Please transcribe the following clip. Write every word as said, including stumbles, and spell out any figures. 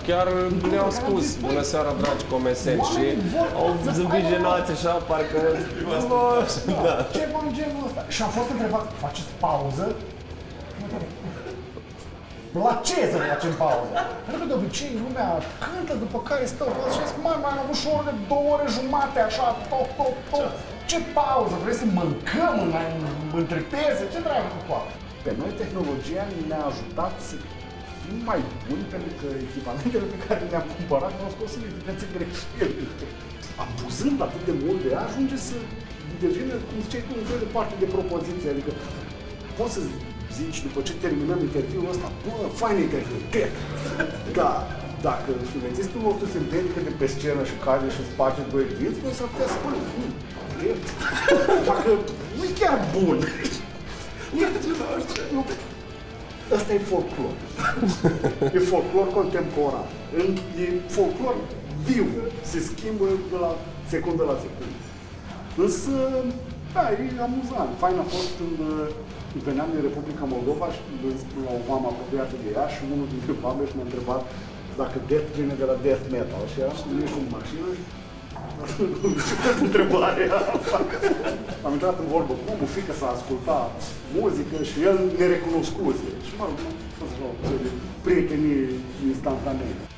chiar ne-au spus, bună seara, dragi comeseni, și au zâmbit genați așa, parcă... Da, ceva în genul ăsta. Și am fost întrebat, faceți pauză? La ce să facem pauză? Pentru că de obicei lumea cântă, după care stă și zic, mai mai am avut și o oră de două ore jumate, așa, tot, tot, tot. Ce pauză? Vrei să mâncăm în, între piese? Ce dragă cu coapă? Pe noi tehnologia ne-a ajutat să fim mai buni, pentru că echipamentele pe care le-am cumpărat nu au scos în evidență greșeli. Abuzând atât de mult de ea, ajunge să devină, cum ziceai tu, un fel de parte de propoziție. Adică poți să zici, după ce terminăm interviul ăsta, bă, fain interviu, cred! Da, dacă studențistul nostru se împiedică de pe scenă și cade și îți face doi dinți, nu s-ar putea să spune, nu, cred! Dacă nu e chiar bun! Ăsta e folclor. E folclor contemporan. E folclor viu. Se schimbă de la secundă la secundă. Însă, da, e amuzant. Fain a fost când veneam din Republica Moldova și la o mamă apropiată de ea și unul dintre oameni m-a întrebat dacă death vine de la death metal. Și eram să ieși în mașină și întrebarea. Am intrat în vorbă cu omul, fiică să asculta muzică și el ne recunoscuse. Și mă rog, am fost așa o prietenii instantanee.